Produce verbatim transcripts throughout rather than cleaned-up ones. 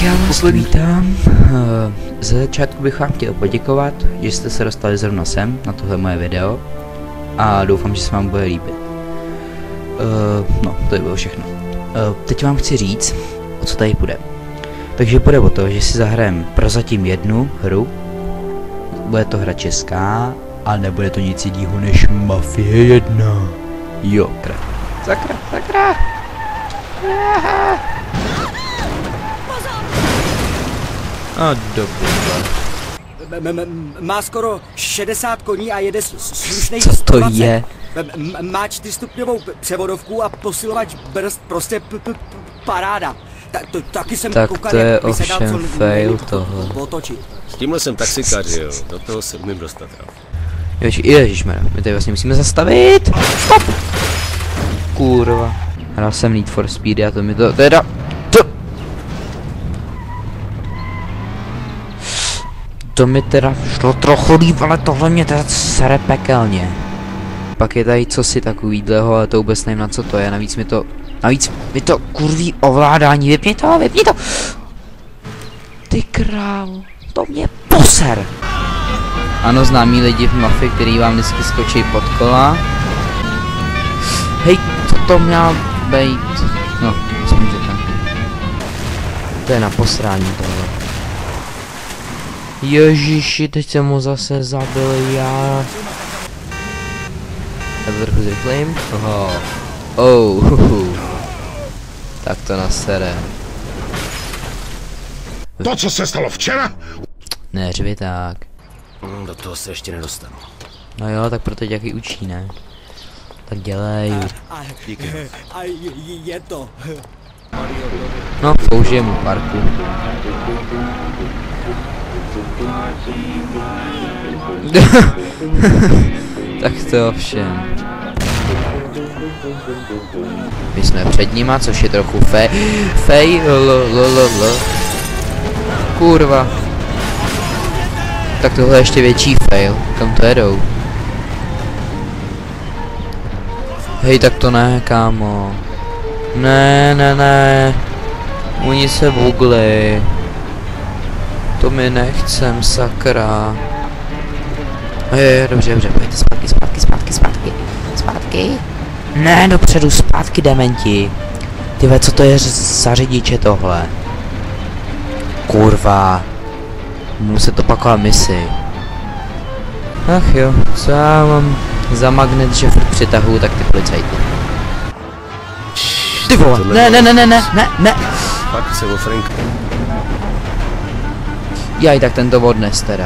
Tak já vás vítám. Za začátku bych vám chtěl poděkovat, že jste se dostali zrovna sem na tohle moje video a doufám, že se vám bude líbit. Uh, no, to je bylo všechno. Uh, teď vám chci říct, o co tady půjde. Takže půjde o to, že si zahrajeme prozatím jednu hru. Bude to hra česká, ale nebude to nic jiného než Mafie jedna. Jo, kra. Sakra, sakra. Aha. A dobře. Má skoro šedesát koní a jede slušnej. Co to je? Má čtyřstupňovou převodovku a posilovač brzd, prostě paráda. Taky jsem tak koukal, to je jak by se dal co ovšem fail tohle. otočit. S tímhle jsem taxikář, jo, do toho se umím dostat. Ježi, ježišmarja, my tady vlastně musíme zastavit. Stop! Kurva. Hrál jsem Need for Speed a to mi to teda... To, to mi teda šlo trochu líp, ale tohle mě teda sere pekelně. Pak je tady cosi takovýhleho, ale to vůbec nevím, na co to je, navíc mi to... Navíc mi to kurví ovládání, vypni to, vypni to! Ty krávo, to mě poser! Ano, známí lidi v Mafii, který vám vždycky skočí pod kola. Hej, co to měl být? No, aspoň že tak. To je na posrání tohle. Ježiši, teď jsem mu zase zabil já. Já to trochu zrychlím. Oho. Oh, huhu. Tak to nasere. To, co se stalo včera? Ne, řvi tak. Do toho se ještě nedostanu. No jo, tak proto tě jaký učí, ne? Tak dělej. A, a je to. No, použijem mu parku. Tak to ovšem. My jsme před nima, což je trochu fej... Fej... L, l, l, l. Kurva. Tak tohle je ještě větší fail. Kam to jedou? Hej, tak to ne, kámo. Ne, ne, ne. Oni se bugli. To mi nechcem, sakra. Hej, dobře, dobře, pojďte zpátky, zpátky, zpátky, zpátky. Zpátky. Ne, dopředu, zpátky, dementi. Tyve, co to je za řidiče tohle? Kurva. Musím to pakovat misi. Ach jo, co já mám za magnet, že furt přitahuju, tak ty policajty. Ty vole, ne, ne, ne, ne, ne, ne, ne. Fakt se o Frank. Jaj, tak ten to odnes teda.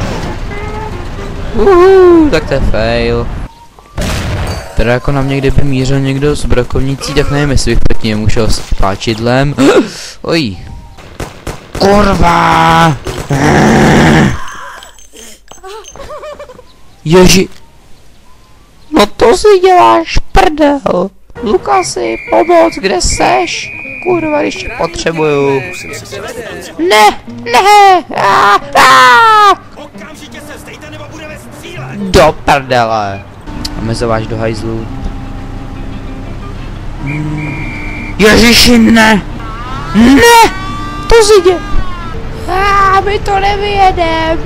Uhu, tak to je fail. Teda jako na mě, kdyby mířil někdo z brokovnicí, tak nevím, jestli bych proti němu šel s páčidlem. Oj. Kurva! Ježi. No to si děláš, prdel. Lukasi, pomoc, kde seš? Kurva, když tě potřebuju. Ne, ne, a, a. Do prdele. Omezováš do hajzlu. Ježiši, ne. Ne, to si dě. A my to nevyjedeme.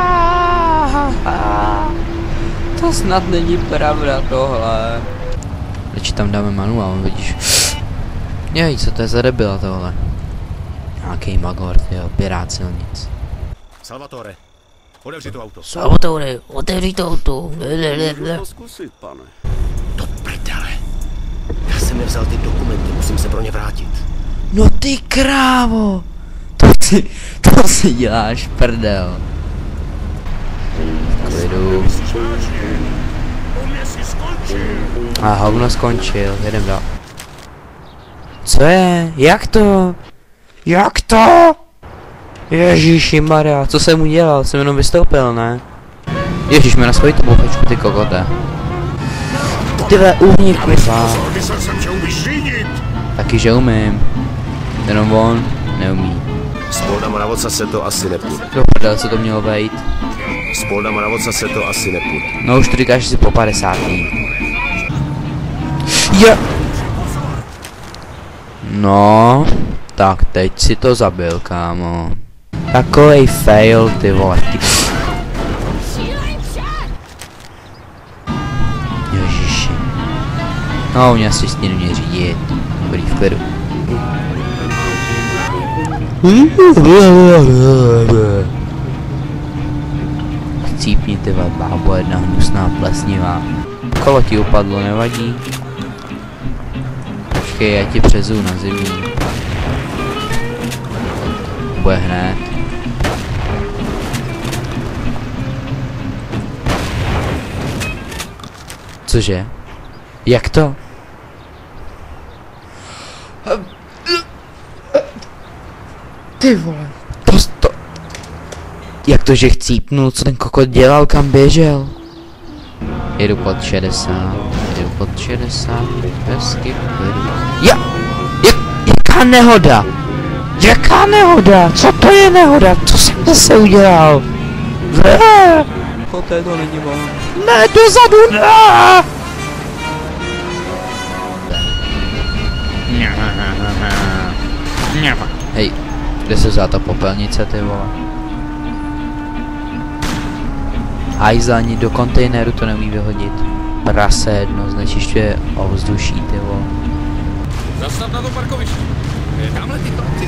To snad není pravda tohle. Teď tam dáme manuál, vidíš. Jej, co to je za debila tohle? Nějaký magor, jo, pirát silnic. Salvatore, otevři to auto. Salvatore, otevři to auto. Můžu zkusit, pane. Do prdele. Já jsem nevzal ty dokumenty, musím se pro ně vrátit. No ty krávo. To si, to si děláš, prdel. Klidu. A hovno skončil, jedem dál. Co je? Jak to? Jak to? Ježíši Maria, co jsem udělal? Jsem jenom vystoupil, ne? Ježíš, mě na svoji tu bouchačku, ty kokote. Tyhle uvnitř, kurva. Taky, že umím. Jenom on neumí. Z Polda Moravca se to asi nepůjde. Do prdele, co to mělo být? Z Polda Moravca se to asi nepůjde. No už to říkáš si po padesátý. Je. No, Tak teď si to zabil, kámo. Takovej fail, ty vole. Ty... Ježiši. No, mě asi s tím mě řídit. Dobrý, v klidu. Chcípni, ty vole, bábo, jedna hnusná plesnivá. Kolo ti upadlo, nevadí. Počkej, já ti přezu na zimní. Bude hned. Cože? Jak to? Ty vole. To, to... Jak to, že chcípnul? Co ten kokot dělal? Kam běžel? Jedu pod šedesát. Jedu pod šedesát. Hezky jedu. Ja! Jak, jaká nehoda? Jaká nehoda? Co to je nehoda? Co jsem zase udělal? Ne! Poté to není vám. Ne, dozadu, ne! Hej, kde se vzala ta popelnice, ty vole? Hajzla ani do kontejneru to neumí vyhodit. Prase jedno znečišťuje ovzduší, ty vole. Zastav na to parkoviště. Tamhle ty chlapci.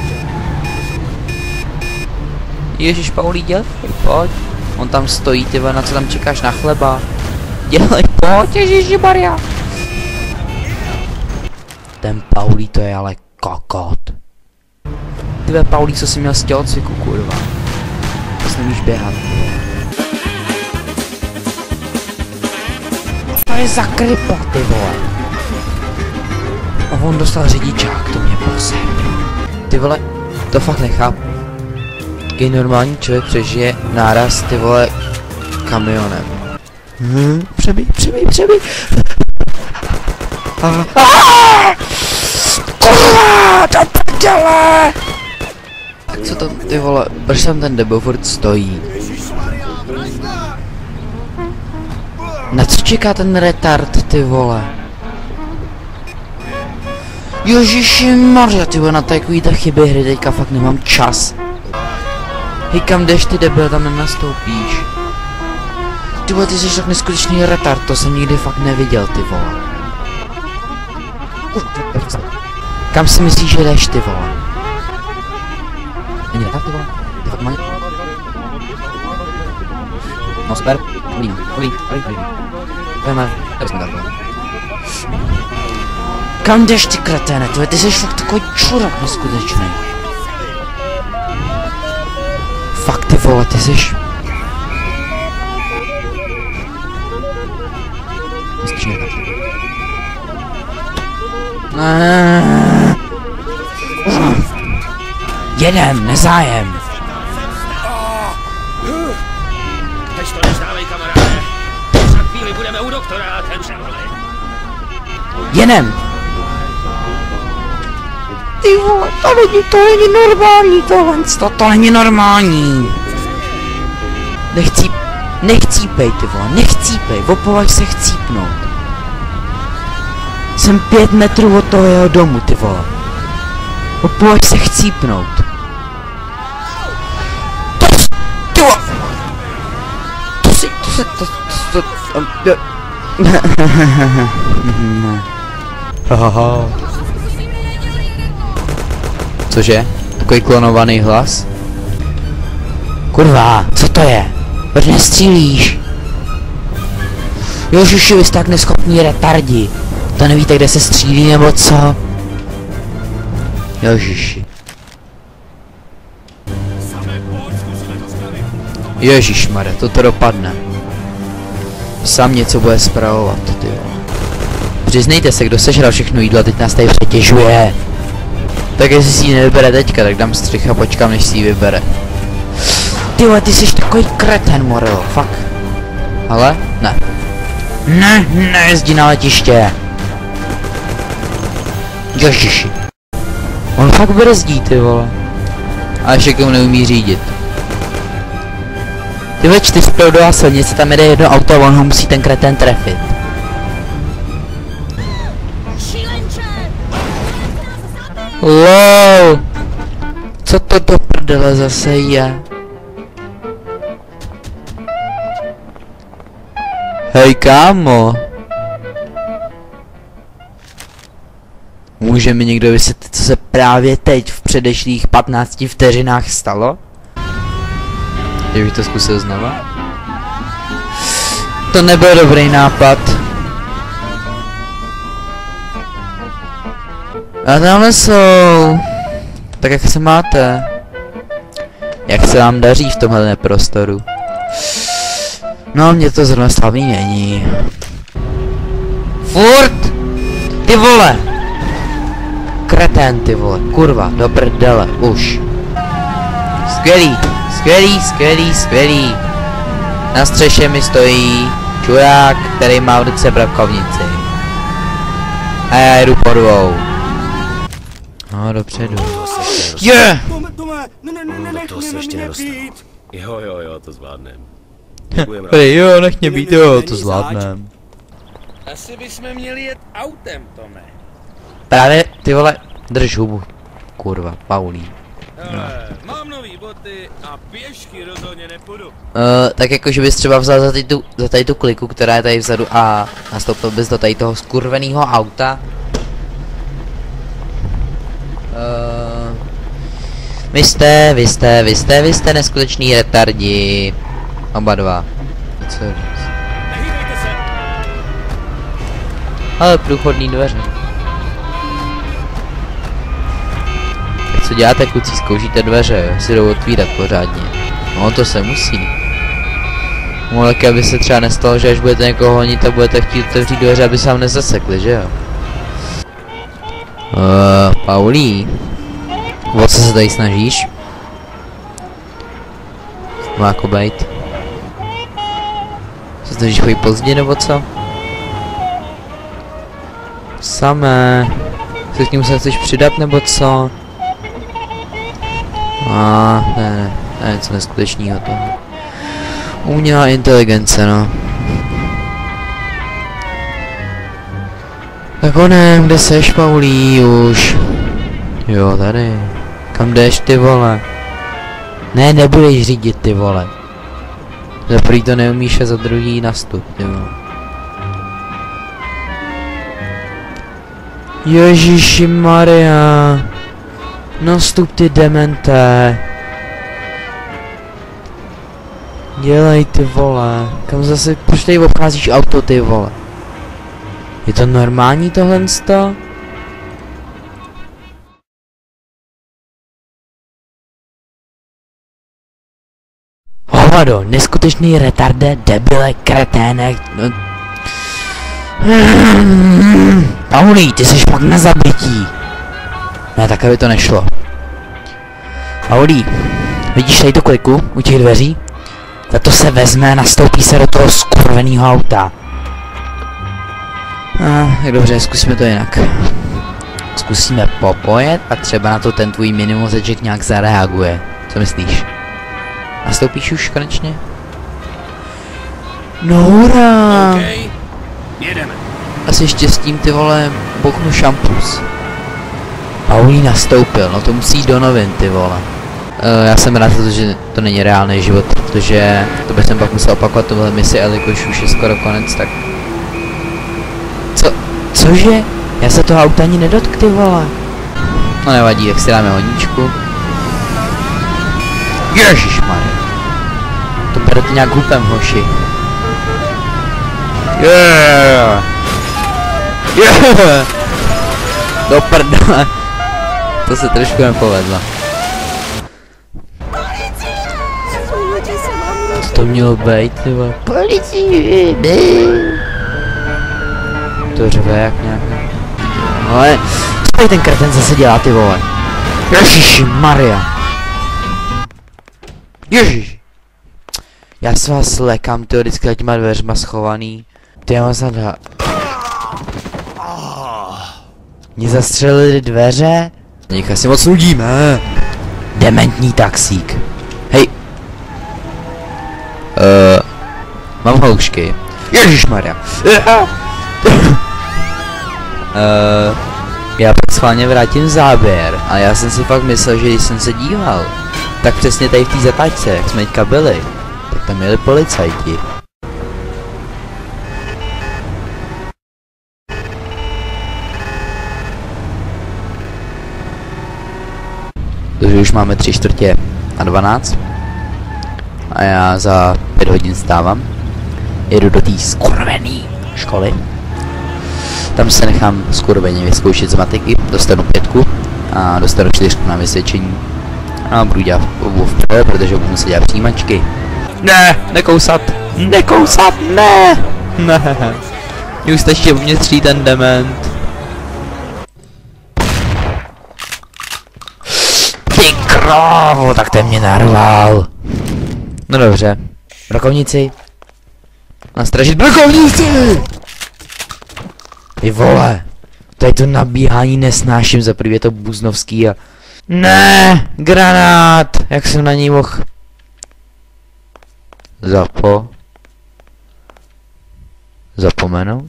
Ježiš, Paulí, dělej, pojď. On tam stojí, ty vole, na co tam čekáš, na chleba? Dělej, pojď, ježiši Maria. Ten Paulí, to je ale kokot. Ty vole, Paulí, co jsi měl z tělocviku, kurva. Zase nemíš běhat. To je za krypa, ty vole. A on dostal řidičák, to mě posem. Ty vole, to fakt nechápu. Jaký normální člověk přežije náraz, ty vole, kamionem. Hm, přebij, přebij, přebij. Kurva, do prdele! Tak co to, ty vole, proč tam ten debo furt stojí? Na co čeká ten retard, ty vole? Ježišimarja, ty vole, na takovýhle chyby hry teďka fakt nemám čas. Hej, kam jdeš, ty debil, tam nenastoupíš. Ty vole, ty jsi tak neskutečný retard, to jsem nikdy fakt neviděl, ty vole. Kam si myslíš, že jdeš, ty vole? Není retard, ty vole? Ty fakt mají... No super, dobrý, dobrý, dobrý, dobrý. Pojďme, já jsem takhle. Kam jdeš, ty kreténe, ty, ty jsi fakt takový čurák neskutečný. Fakt, ty vole, ty jsi... Myslíš, ne, jedem, nezájem. Teď to nezdávej, kamaráde. Za chvíli budeme u doktora a ten přemhle. Jedem. Ty vole, to není, to není normální, tohle, to, to není normální. Nechcí, nechcípej, ty vole, nechcípej, opovaž se chcípnout. Jsem pět metrů od toho jeho domu, ty vole. Opovaž se chcípnout. To, ty vole. To si, to se, to, to, to, to, haha. Cože? Takový klonovaný hlas? Kurva, co to je? Proč nestřílíš? Ježiši, vy jste tak neschopní retardi. To nevíte, kde se střílí nebo co? Ježiši. Ježišmarja, toto dopadne. Sám něco bude spravovat, ty jo. Přiznejte se, kdo sežral všechno jídlo a teď nás tady přetěžuje. Tak jestli si ji nevybere teďka, tak dám střih a počkám, než si ji vybere. Tyhle, ty jsi takový kreten, Morel, fakt. Ale? Ne. Ne, nejezdí na letiště. Ježiši. On fakt brzdí, ty vole. A ještě k tomu neumí řídit. Tyhle čtyřproudová silnice, tam jede jedno auto a on ho musí ten kreten trefit. LOL. Co to do prdele zase je? Hej kámo. Může mi někdo vysvětlit, co se právě teď v předešlých patnácti vteřinách stalo? Kdybych to zkusil znova? To nebyl dobrý nápad. A tamhle jsou. Tak jak se máte? Jak se vám daří v tomhle prostoru? No, mě to zrovna slavný není. Furt! Ty vole! Kretén, ty vole, kurva, do prdele, už. Skvělý, skvělý, skvělý, skvělý. Na střeše mi stojí čurák, který má v ruce brakovnici. A já jdu po dvou. No, dopředu. Je! Yeah! Tome, Tome, ne, ne, ne, ne, Do toho se ještě nedostal. Jo, jo, jo, to zvládnem. Hej, jo, nech mě být, jo, to zvládnem. Asi bychom měli jet autem, Tome. Právě, ty vole, drž hubu. Kurva, Paulí. Hele, mám nový boty a pěšky rozhodně nepůjdu. Uh, tak jakože bys třeba vzal za tady, tu, za tady tu kliku, která je tady vzadu a nastoupil bys do tady toho skurveného auta. Uh, vy jste, vy jste, vy jste, vy jste neskuteční retardi. Oba dva. Co říct? Nehýbejte se. Ale průchodný dveře. Tak co děláte, kluci? Zkoušíte dveře, jo? Si jdou otvírat pořádně. No to se musí. No tak aby se třeba nestalo, že až budete někoho honit a budete chtít otevřít dveře, aby se vám nezasekli, že jo? Uh, Paulí. O co se tady snažíš? Má jako bejt. Se snažíš chodit pozdě nebo co? Samé. Se k ním se chceš přidat nebo co? A ne, ne, ne, něco neskutečného toho. Umělá inteligence, no. Tak onem, kde seš, Paulí, už? Jo, tady. Kam jdeš, ty vole? Ne, nebudeš řídit, ty vole. Za prvý to neumíš a za druhý nastup, ty vole. Ježíši Maria. Nastup, ty demente. Dělej, ty vole. Kam zase, proč tady obcházíš auto, ty vole? Je to normální tohle sto? Hovado, neskutečný retarde, debile, kretének, no... Paulí, ty jsi fakt na zabití. Ne, tak aby to nešlo. Paulí, vidíš tady tu kliku u těch dveří? Tak to se vezme, nastoupí se do toho skurveného auta. Ah, tak dobře, zkusíme to jinak. Zkusíme popojet a třeba na to ten tvůj minimozeček nějak zareaguje. Co myslíš? Nastoupíš už konečně? No hurá! Okay. Jedeme. Asi štěstím, ty vole, bouchnu šampus. Paulí nastoupil, no to musí jít do novin, ty vole. Uh, já jsem rád, že to není reálný život, protože to bych jsem pak musel opakovat tohle misi, jelikož už je skoro konec, tak... Co? Cože? Já se toho auta ani nedotkl, ty vole. No nevadí, tak si dáme hodničku. Ježišmarja. To berete nějak hupem, hoši. Yeah. Yeah. Do prdele. To se trošku nepovedlo. Co to mělo být, ty vole? Policii, to řve jak nějaká. Ale co tady ten kreten zase dělá, ty vole? Ježiši Maria. Ježiš. Já se vás lekám, ty vždycky těma dveřma schovaný. Ty já mám zadá. Mě zastřelili dveře? Nechaj si moc nudíme. Dementní taxík. Hej. Uh, mám houšky. Ježišmarja. Uh, já pak schválně vrátím záběr. A já jsem si fakt myslel, že když jsem se díval, tak přesně tady v té zatáčce, jak jsme teďka byli, tak tam měli policajti. Takže už máme tři čtvrtě a dvanáct. A já za pět hodin stávám. Jedu do té skurvený školy. Tam se nechám skurveně vyzkoušet z matiky, dostanu pětku a dostanu čtyřku na vysvědčení. A budu dělat v prvé, protože budu muset dělat přijímačky. Ne, nekousat, nekousat, ne, ne. Mě už ještě uvnitř ten dement. Ty krávo, tak ten mě narval. No dobře, brokovníci. Nastražit brokovníci! Ty vole, tady to nabíhání nesnáším, za prvý je to buznovský a... Ne, granát, jak jsem na ní mohl... Zapo... Zapomenout?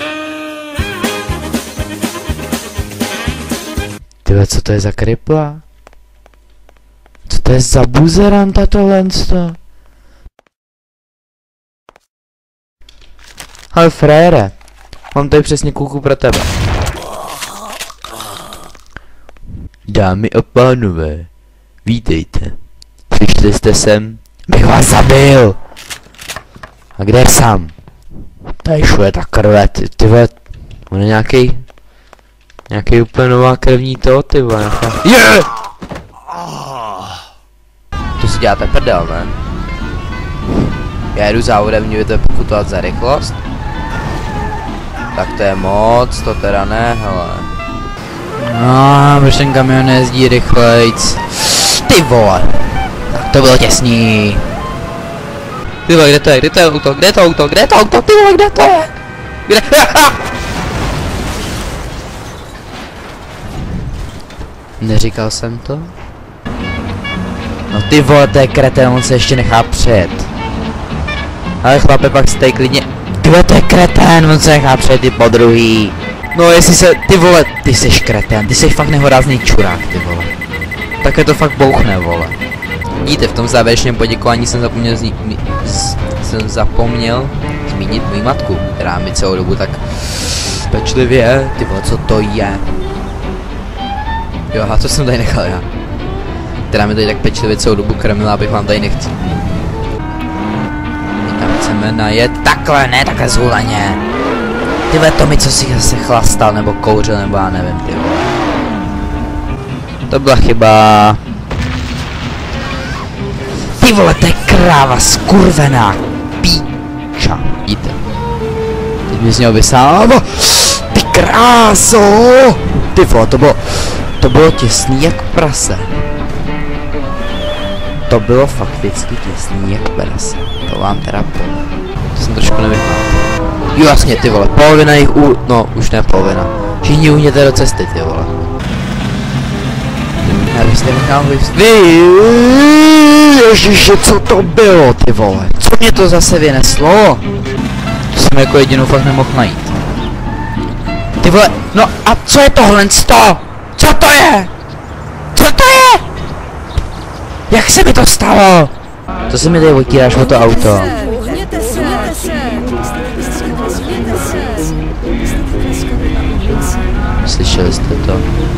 Tyhle, co to je za kripla? Co to je za buzeranta tohle? Ale frére, mám tady přesně kůlku pro tebe. Dámy a pánové, vítejte. Přišli jste sem, bych vás zabil. A kde je sám? Tady šuje ta krve, ty, ty vole, on je nějaký, nějaký úplně nová krevní to, ty vole, nějaká... Je! To si děláte prdel, ne? Já jedu závodem, mě budete pokutovat za rychlost. Tak to je moc, to teda ne, hele. No, proč ten kamion nejezdí rychlejc? Ty vole! Tak to bylo těsný. Ty vole, kde to je, kde to je auto, kde je to auto, kde je to auto, ty vole, kde to je? Kde? Neříkal jsem to? No ty vole, to je kretén, on se ještě nechá přejet. Ale chlape, pak stej klidně. Tyhle, to je kretén, on se nechá přejet i po druhý. No jestli se, ty vole, ty jsi kretén, ty jsi fakt nehorázný čurák, ty vole. Také to fakt bouchne, vole. Vidíte, v tom závěrečném poděkování jsem zapomněl zní, mi, z, jsem zapomněl zmínit moji matku, která mi celou dobu tak pečlivě, ty vole, co to je? Jo, a co jsem tady nechal já? Která mi tady tak pečlivě celou dobu krmila, abych vám tady nechci. My tam chceme najet takhle, ne takhle zhuleně. Tyhle to mi, co si se chlastal, nebo kouřil, nebo já nevím, ty vole. To byla chyba. Ty vole, to je kráva skurvená píča. Vidíte? Teď mi z něho vysálo. Ty kráso! Ty vole, to bylo, to bylo těsný jak prase. To bylo fakticky těsný jak prase. To vám teda povím. To jsem trošku nevycházel. Jo, jasně, ty vole, polovina jich u... no, už ne polovina. Všichni uhněte do cesty, ty vole. Já bych si nechal vyvstat. Ježiši, co to bylo, ty vole? Co mě to zase vyneslo? To jsem jako jedinou fakt nemohl najít. Ty vole, no a co je tohle sto? Co to je? Co to je? Jak se mi to stalo? Co se mi tady otíráš o to auto? Slyšeli jste to?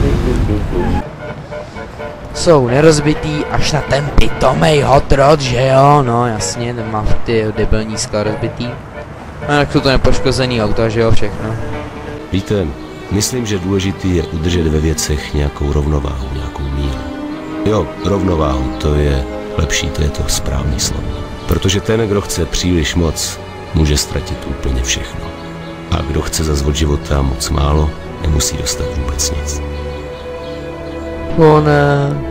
Jsou nerozbitý až na ten pitomej hot rod, že jo? No jasně, ten má ty debilní skla rozbitý. A tak jsou to nepoškozený auta, že jo, všechno. Víte, myslím, že důležitý je udržet ve věcech nějakou rovnováhu, nějakou míru. Jo, rovnováhu, to je lepší, to je to správný slovo. Protože ten, kdo chce příliš moc, může ztratit úplně všechno. A kdo chce zas od života moc málo, nemusí dostat vůbec nic. O ne.